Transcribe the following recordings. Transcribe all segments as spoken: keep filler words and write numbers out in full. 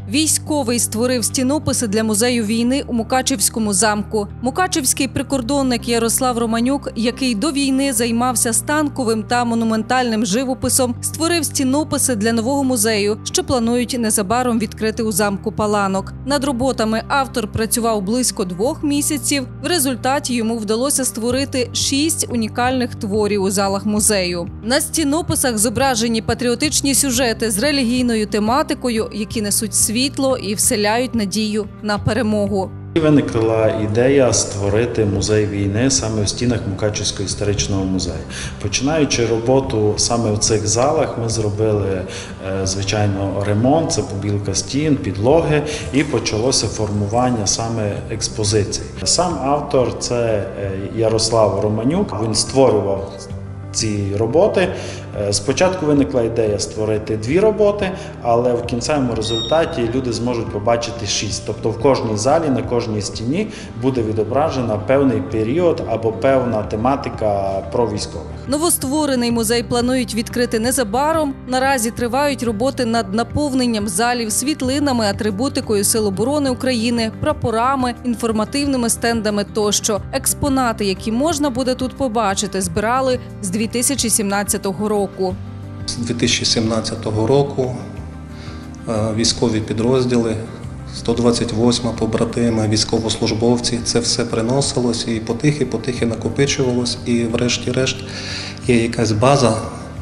Військовий створив стінописи для музею війни у Мукачівському замку. Мукачівський прикордонник Ярослав Романюк, який до війни займався станковим та монументальним живописом, створив стінописи для нового музею, що планують незабаром відкрити у замку Паланок. Над роботами автор працював близько двох місяців. В результаті йому вдалося створити шість унікальних творів у залах музею. На стінописах зображені патріотичні сюжети з релігійною тематикою, які несуть світло і вселяють надію на перемогу. Виникла ідея створити музей війни саме в стінах Мукачівського історичного музею. Починаючи роботу саме в цих залах, ми зробили, звичайно, ремонт, це побілка стін, підлоги, і почалося формування саме експозицій. Сам автор – це Ярослав Романюк, він створював ці роботи. Спочатку виникла ідея створити дві роботи, але в кінцевому результаті люди зможуть побачити шість. Тобто в кожній залі, на кожній стіні буде відображена певний період або певна тематика про військових. Новостворений музей планують відкрити незабаром. Наразі тривають роботи над наповненням залів світлинами, атрибутикою Сил оборони України, прапорами, інформативними стендами тощо. Експонати, які можна буде тут побачити, збирали з дві тисячі сімнадцятого року. З дві тисячі сімнадцятого року військові підрозділи, сто двадцять восьма побратими, військовослужбовці, це все приносилось і потихи-потихи накопичувалось. І врешті-решт є якась база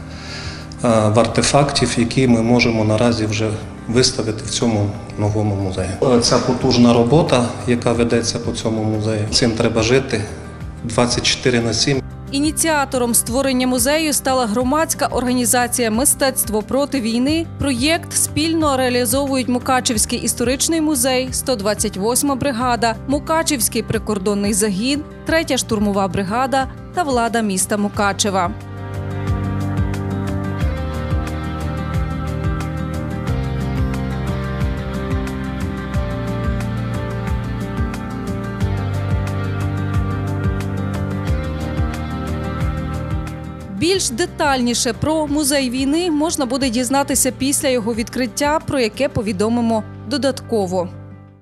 в артефактів, які ми можемо наразі вже виставити в цьому новому музеї. Ця потужна робота, яка ведеться по цьому музею, цим треба жити двадцять чотири на сім. Ініціатором створення музею стала громадська організація «Мистецтво проти війни». Проєкт спільно реалізовують Мукачівський історичний музей, сто двадцять восьма бригада, Мукачівський прикордонний загін, третя штурмова бригада та влада міста Мукачева. Більш детальніше про музей війни можна буде дізнатися після його відкриття, про яке повідомимо додатково.